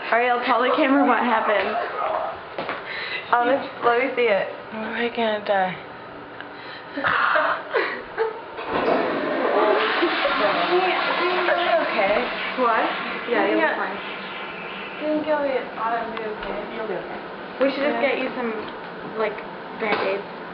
Arielle, tell the camera what happened. Let me see it. We're gonna die. Okay. What? Yeah, you'll be fine. Think you'll be okay. You'll be okay. We should just get you some, like, Band-Aids.